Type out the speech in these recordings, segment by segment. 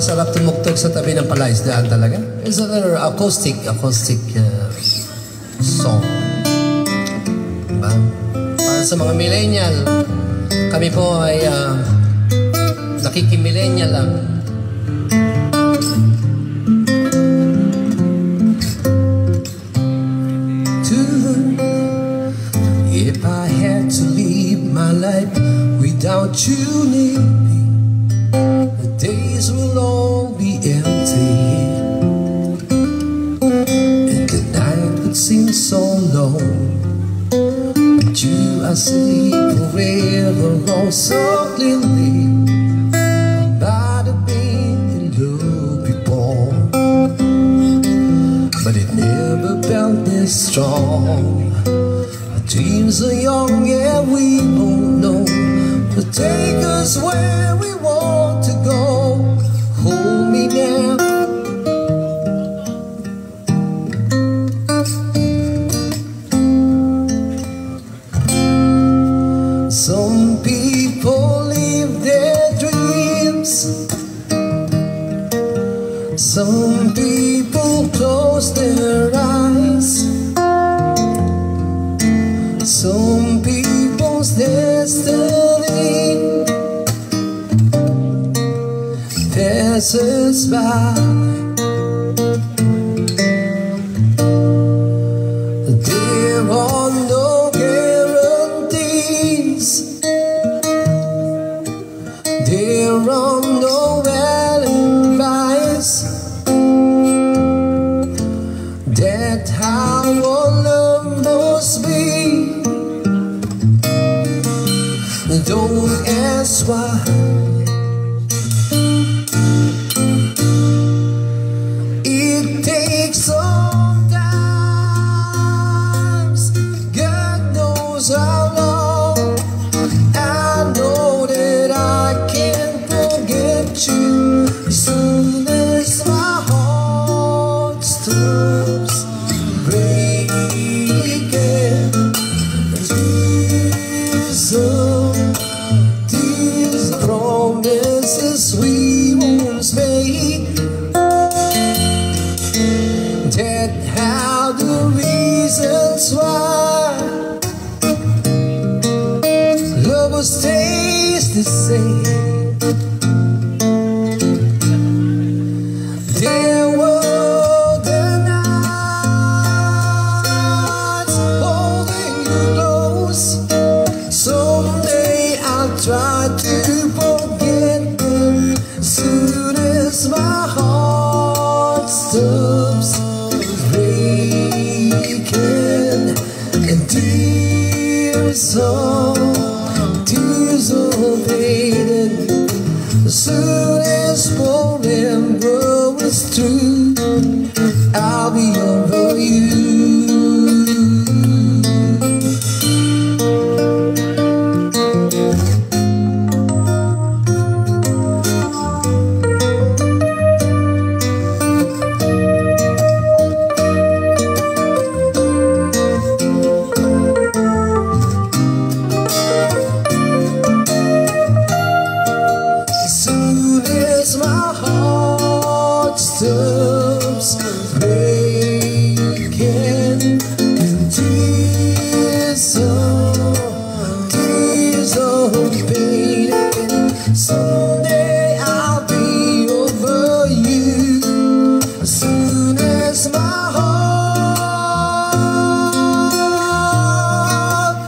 Sarap tumugtog sa tabi ng palaisdaan talaga. It's another acoustic song. Diba? Para sa mga millennial, kami po ay nakikimillennial lang. If I had to live my life without you near me, the days will all be empty, and the night would seem so long. But you, I see forever on so clearly. Might have been in love before, but it never felt this strong. Dreams are young, yeah, we won't know, but take us where we want to go. Hold me now. Some people live their dreams, some people close their eyes. Some people's destiny passes by. There are no guarantees, there are no alibis. That's how our love must be. Don't ask why. It takes some time, God knows how long. I know that I can't forget you as soon as my heart stops breaking. These promises we once made, that how the reasons why love will stays the same. There were the nights holding you close. Someday I'll try to forget them, soon as my heart stops breaking. And tears are fading, as soon as forever is through, I'll be over you. My heart stops breaking, and tears are fading. Someday I'll be over you, as soon as my heart.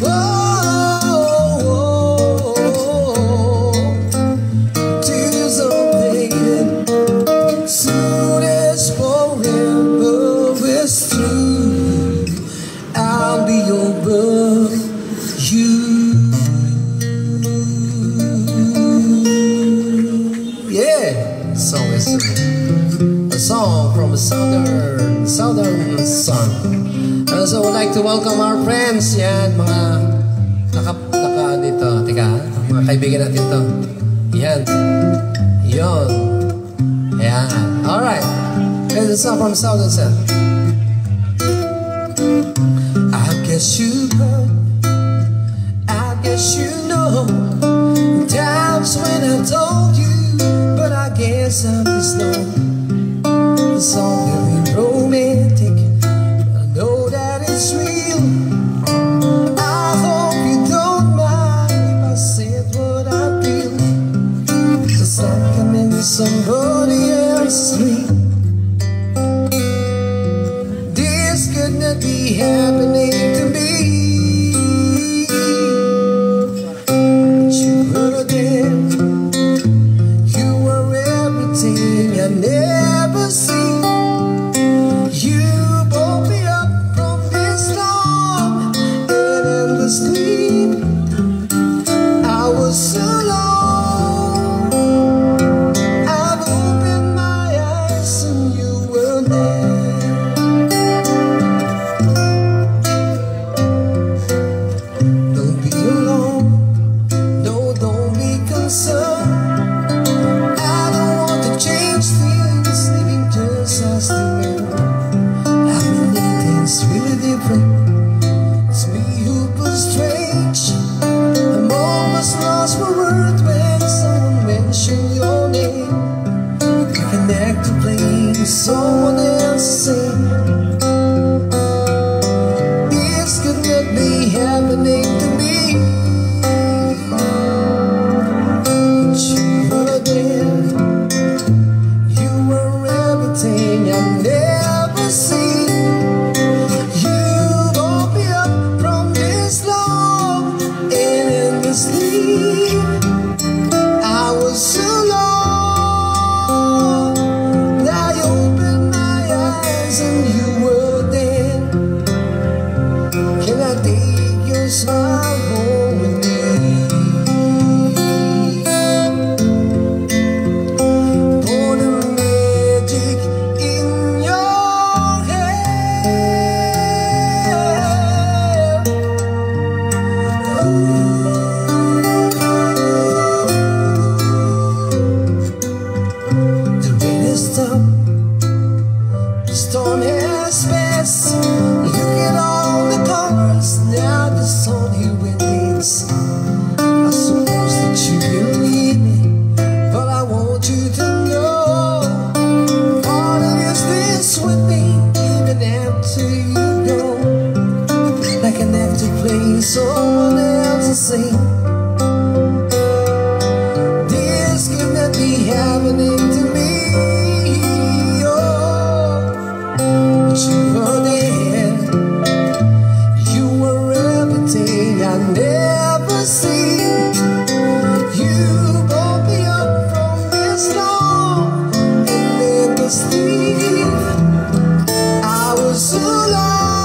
Soon as forever is through, I'll be over you. Yeah, so it's a song from a southern sun. And so I would like to welcome our friends. Yan, mga naka dito. Tika, mga kaibigan natin to. Yan. Yon. Yeah, alright. Here's a song from Southern Sun. I guess you heard, I guess you know times when I told you, but I guess years of this long. The song very romantic, but I know that it's real. I hope you don't mind if I said what I feel. It's like I'm in somebody else's dream. This could not be happening to me. But you were there. You were everything I never seen. You brought me up from this long and endless dream. I was so lost. I've opened my eyes and you were there. Don't be alone, no, don't be concerned. I don't want to change things, living just as they were. I believe things really different. It's me who was strange. I'm almost lost for words when someone mentions your name. I connect to playing someone else's sing. This could not be happening to me. But you were there. You were everything I never seen. You brought me up from this long and endless sleep. I was so lost. I opened my eyes and you were there. Can I take your smile home with me? Pour the magic in your hair. The rain has stopped, the storm has passed. Look at all the colors, now the sun here radiates. I suppose that you believe me, but I want you to know part of you stays with me even after you go. Like an actor playing someone else's scene. This could not be happening to me. Oh, but you were there. You were everything I never seen. You brought me up from this long and endless sleep. I was so lost.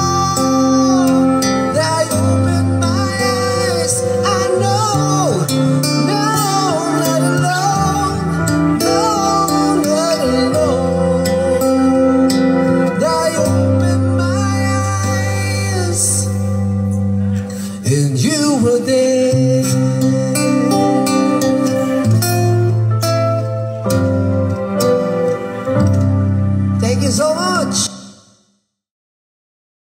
I opened my eyes. I know, no, not alone, no, not alone. I opened my eyes and you were there. Thank you so much.